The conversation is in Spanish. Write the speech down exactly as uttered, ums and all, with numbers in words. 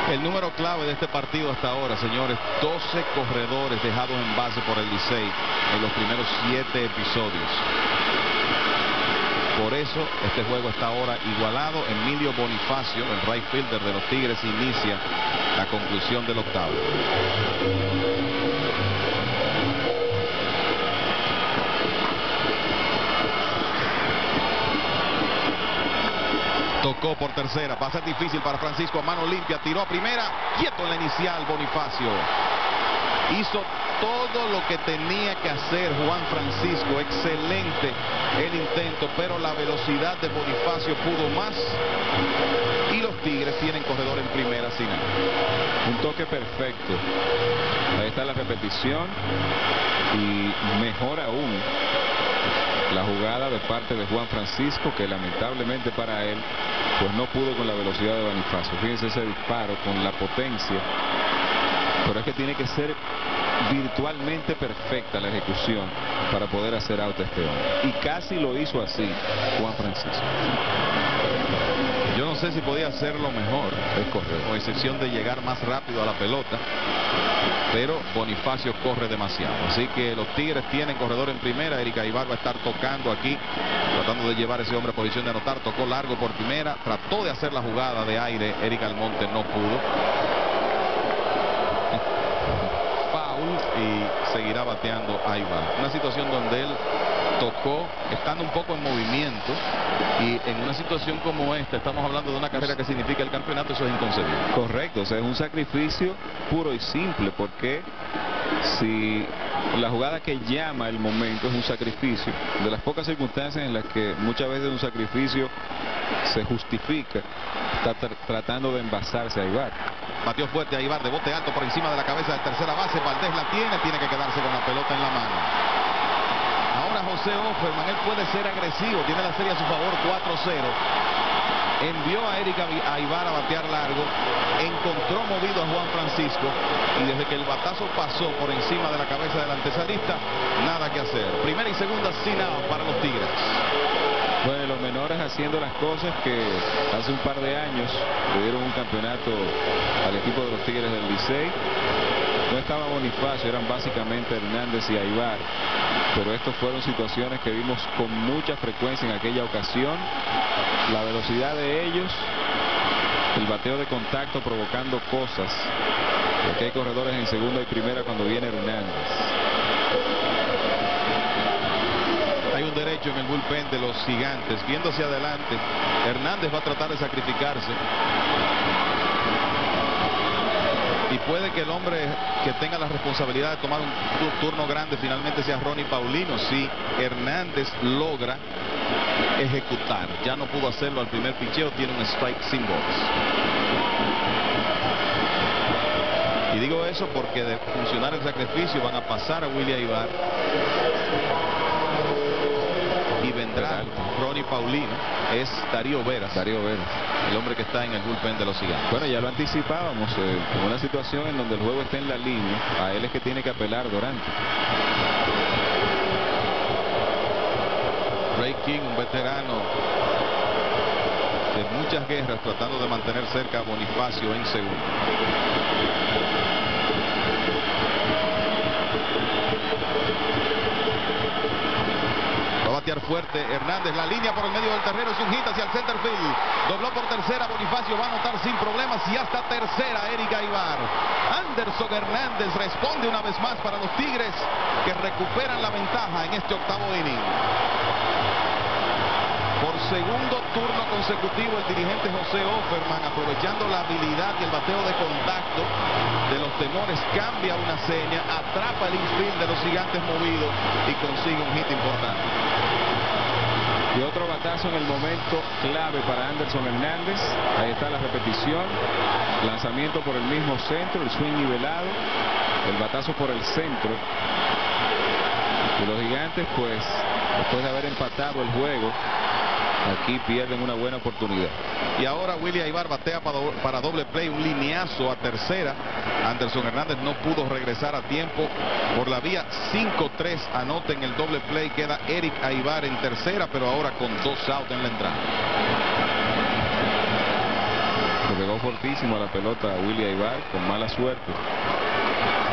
El número clave de este partido hasta ahora, señores, doce corredores dejados en base por el Licey en los primeros siete episodios. Por eso este juego está ahora igualado. Emilio Bonifacio, el right fielder de los Tigres, inicia la conclusión del octavo. Tocó por tercera, va a ser difícil para Francisco, a mano limpia, tiró a primera, quieto en la inicial Bonifacio. Hizo todo lo que tenía que hacer Juan Francisco, excelente el intento, pero la velocidad de Bonifacio pudo más y los Tigres tienen corredor en primera sin nada. Un toque perfecto. Ahí está la repetición y mejor aún la jugada de parte de Juan Francisco, que lamentablemente para él pues no pudo con la velocidad de Bonifacio. Fíjense ese disparo con la potencia, pero es que tiene que ser virtualmente perfecta la ejecución para poder hacer out a este hombre, y casi lo hizo así Juan Francisco. Yo no sé si podía hacerlo mejor, es correcto, con excepción de llegar más rápido a la pelota, pero Bonifacio corre demasiado. Así que los Tigres tienen corredor en primera. Eric Aybar va a estar tocando aquí, tratando de llevar a ese hombre a posición de anotar. Tocó largo por primera, trató de hacer la jugada de aire, Eric Almonte no pudo. Foul y seguirá bateando Aybar. Una situación donde él tocó estando un poco en movimiento, y en una situación como esta estamos hablando de una carrera que significa el campeonato. Eso es inconcebible. Correcto, o sea, es un sacrificio puro y simple, porque si la jugada que llama el momento es un sacrificio, de las pocas circunstancias en las que muchas veces un sacrificio se justifica, está tr tratando de envasarse a Aybar. Batió fuerte a Aybar, de bote alto por encima de la cabeza de tercera base. Valdés la tiene, tiene que quedarse con la pelota en la mano. Ahora José Offerman, él puede ser agresivo, tiene la serie a su favor cuatro cero. Envió a Eric Aybar a batear largo, encontró movido a Juan Francisco, y desde que el batazo pasó por encima de la cabeza del antesalista, nada que hacer. Primera y segunda sin out para los Tigres. Bueno, los menores haciendo las cosas que hace un par de años le dieron un campeonato al equipo de los Tigres del Licey. No estaba Bonifacio, eran básicamente Hernández y Aybar, pero estas fueron situaciones que vimos con mucha frecuencia en aquella ocasión. La velocidad de ellos, el bateo de contacto provocando cosas, porque hay corredores en segunda y primera cuando viene Hernández. Hay un derecho en el bullpen de los Gigantes, viendo hacia adelante. Hernández va a tratar de sacrificarse, y puede que el hombre que tenga la responsabilidad de tomar un turno grande finalmente sea Ronnie Paulino, si Hernández logra ejecutar. Ya no pudo hacerlo al primer picheo, tiene un strike sin bolas. Y digo eso porque de funcionar el sacrificio van a pasar a Willy Aybar y vendrá Ronnie Paulino. Es Darío Veras. Darío Veras, el hombre que está en el bullpen de los Gigantes. Bueno, ya lo anticipábamos, eh, en una situación en donde el juego está en la línea, a él es que tiene que apelar Durante. Ray King, un veterano de muchas guerras, tratando de mantener cerca a Bonifacio en segunda. Va a batear fuerte Hernández, la línea por el medio del terreno, es un hit hacia el center field. Dobló por tercera, Bonifacio va a anotar sin problemas, y hasta tercera Eric Aybar. Anderson Hernández responde una vez más para los Tigres, que recuperan la ventaja en este octavo inning. Por segundo turno consecutivo, el dirigente José Offerman, aprovechando la habilidad y el bateo de contacto de los Temores, cambia una seña, atrapa el infield de los Gigantes movido y consigue un hit importante. Y otro batazo en el momento clave para Anderson Hernández. Ahí está la repetición. Lanzamiento por el mismo centro, el swing nivelado, el batazo por el centro. Y los Gigantes, pues, después de haber empatado el juego, aquí pierden una buena oportunidad. Y ahora Willy Aybar batea para, do para doble play, un lineazo a tercera. Anderson Hernández no pudo regresar a tiempo por la vía. Cinco tres, anoten el doble play. Queda Eric Aybar en tercera, pero ahora con dos outs en la entrada. Lo que pegó fortísimo a la pelota a Willy Aybar con mala suerte.